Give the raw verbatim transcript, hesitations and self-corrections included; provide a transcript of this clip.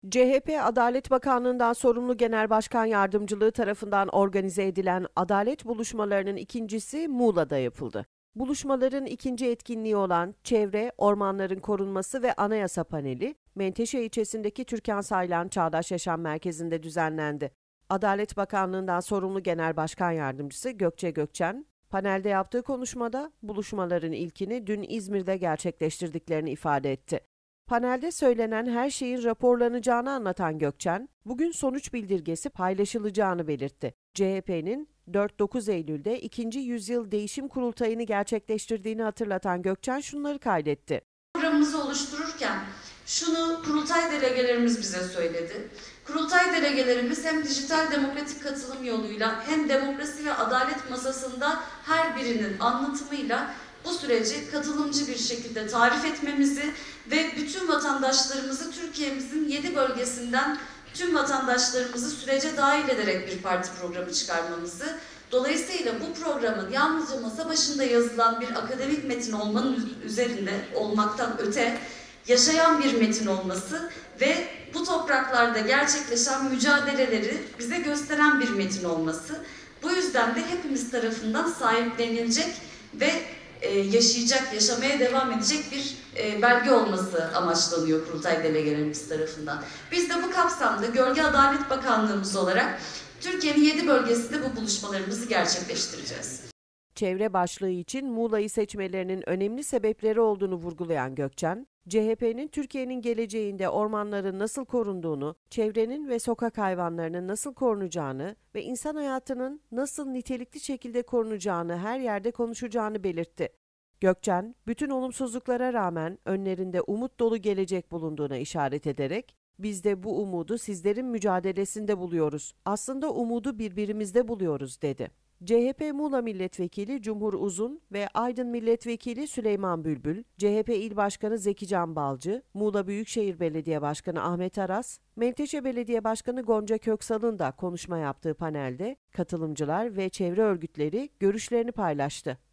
C H P Adalet Bakanlığı'ndan sorumlu Genel Başkan Yardımcılığı tarafından organize edilen adalet buluşmalarının ikincisi Muğla'da yapıldı. Buluşmaların ikinci etkinliği olan Çevre, Ormanların Korunması ve Anayasa Paneli, Menteşe ilçesindeki Türkan Saylan Çağdaş Yaşam Merkezi'nde düzenlendi. Adalet Bakanlığı'ndan sorumlu Genel Başkan Yardımcısı Gökçe Gökçen, panelde yaptığı konuşmada buluşmaların ilkini dün İzmir'de gerçekleştirdiklerini ifade etti. Panelde söylenen her şeyin raporlanacağını anlatan Gökçen, bugün sonuç bildirgesi paylaşılacağını belirtti. C H P'nin dört dokuz Eylül'de ikinci Yüzyıl Değişim Kurultayı'nı gerçekleştirdiğini hatırlatan Gökçen şunları kaydetti. Programımızı oluştururken şunu kurultay delegelerimiz bize söyledi. Kurultay delegelerimiz hem dijital demokratik katılım yoluyla hem demokrasi ve adalet masasında her birinin anlatımıyla bu süreci katılımcı bir şekilde tarif etmemizi ve bütün vatandaşlarımızı Türkiye'mizin yedi bölgesinden tüm vatandaşlarımızı sürece dahil ederek bir parti programı çıkarmamızı, dolayısıyla bu programın yalnızca masa başında yazılan bir akademik metin olmanın üzerinde olmaktan öte yaşayan bir metin olması ve bu topraklarda gerçekleşen mücadeleleri bize gösteren bir metin olması, bu yüzden de hepimiz tarafından sahiplenilecek ve yaşayacak, yaşamaya devam edecek bir belge olması amaçlanıyor kurultay delegelerimiz tarafından. Biz de bu kapsamda Gölge Adalet Bakanlığımız olarak Türkiye'nin yedi bölgesinde bu buluşmalarımızı gerçekleştireceğiz. Çevre başlığı için Muğla'yı seçmelerinin önemli sebepleri olduğunu vurgulayan Gökçen, C H P'nin Türkiye'nin geleceğinde ormanların nasıl korunduğunu, çevrenin ve sokak hayvanlarının nasıl korunacağını ve insan hayatının nasıl nitelikli şekilde korunacağını her yerde konuşacağını belirtti. Gökçen, bütün olumsuzluklara rağmen önlerinde umut dolu gelecek bulunduğuna işaret ederek, "Biz de bu umudu sizlerin mücadelesinde buluyoruz. Aslında umudu birbirimizde buluyoruz." dedi. C H P Muğla Milletvekili Cumhur Uzun ve Aydın Milletvekili Süleyman Bülbül, C H P İl Başkanı Zeki Can Balcı, Muğla Büyükşehir Belediye Başkanı Ahmet Aras, Menteşe Belediye Başkanı Gonca Köksal'ın da konuşma yaptığı panelde katılımcılar ve çevre örgütleri görüşlerini paylaştı.